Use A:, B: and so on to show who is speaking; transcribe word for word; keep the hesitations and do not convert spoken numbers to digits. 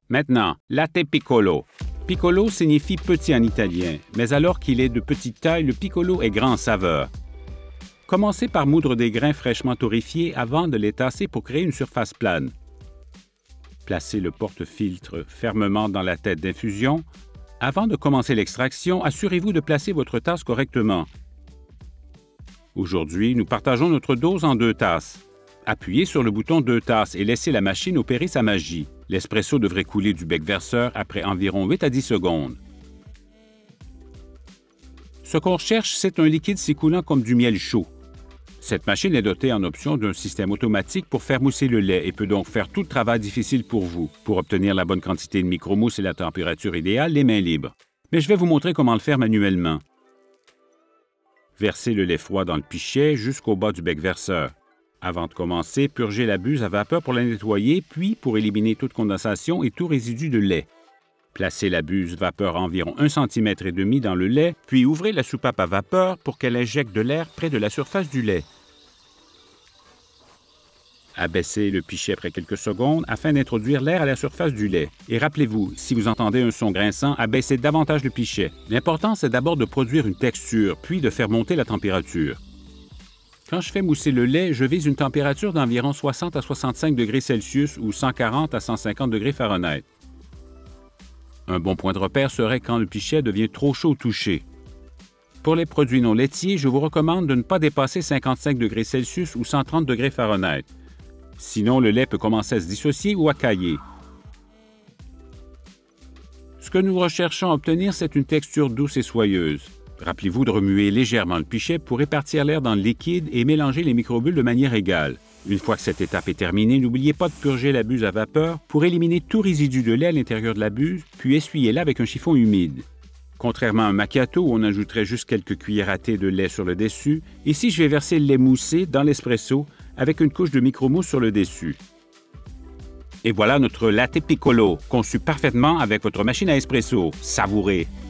A: Maintenant, latte piccolo. Piccolo signifie petit en italien, mais alors qu'il est de petite taille, le piccolo est grand en saveur. Commencez par moudre des grains fraîchement torréfiés avant de les tasser pour créer une surface plane. Placez le porte-filtre fermement dans la tête d'infusion. Avant de commencer l'extraction, assurez-vous de placer votre tasse correctement. Aujourd'hui, nous partageons notre dose en deux tasses. Appuyez sur le bouton deux tasses et laissez la machine opérer sa magie. L'espresso devrait couler du bec verseur après environ huit à dix secondes. Ce qu'on recherche, c'est un liquide s'écoulant comme du miel chaud. Cette machine est dotée en option d'un système automatique pour faire mousser le lait et peut donc faire tout le travail difficile pour vous. Pour obtenir la bonne quantité de micromousse et la température idéale, les mains libres. Mais je vais vous montrer comment le faire manuellement. Versez le lait froid dans le pichet jusqu'au bas du bec verseur. Avant de commencer, purgez la buse à vapeur pour la nettoyer, puis pour éliminer toute condensation et tout résidu de lait. Placez la buse vapeur à environ un centimètre et demi dans le lait, puis ouvrez la soupape à vapeur pour qu'elle injecte de l'air près de la surface du lait. Abaissez le pichet après quelques secondes afin d'introduire l'air à la surface du lait. Et rappelez-vous, si vous entendez un son grinçant, abaissez davantage le pichet. L'important, c'est d'abord de produire une texture, puis de faire monter la température. Quand je fais mousser le lait, je vise une température d'environ soixante à soixante-cinq degrés Celsius ou cent quarante à cent cinquante degrés Fahrenheit. Un bon point de repère serait quand le pichet devient trop chaud au toucher. Pour les produits non laitiers, je vous recommande de ne pas dépasser cinquante-cinq degrés Celsius ou cent trente degrés Fahrenheit. Sinon, le lait peut commencer à se dissocier ou à cailler. Ce que nous recherchons à obtenir, c'est une texture douce et soyeuse. Rappelez-vous de remuer légèrement le pichet pour répartir l'air dans le liquide et mélanger les microbules de manière égale. Une fois que cette étape est terminée, n'oubliez pas de purger la buse à vapeur pour éliminer tout résidu de lait à l'intérieur de la buse, puis essuyez-la avec un chiffon humide. Contrairement à un macchiato où on ajouterait juste quelques cuillères à thé de lait sur le dessus, ici je vais verser le lait moussé dans l'espresso avec une couche de micromousse sur le dessus. Et voilà notre latte piccolo, conçu parfaitement avec votre machine à espresso. Savourez!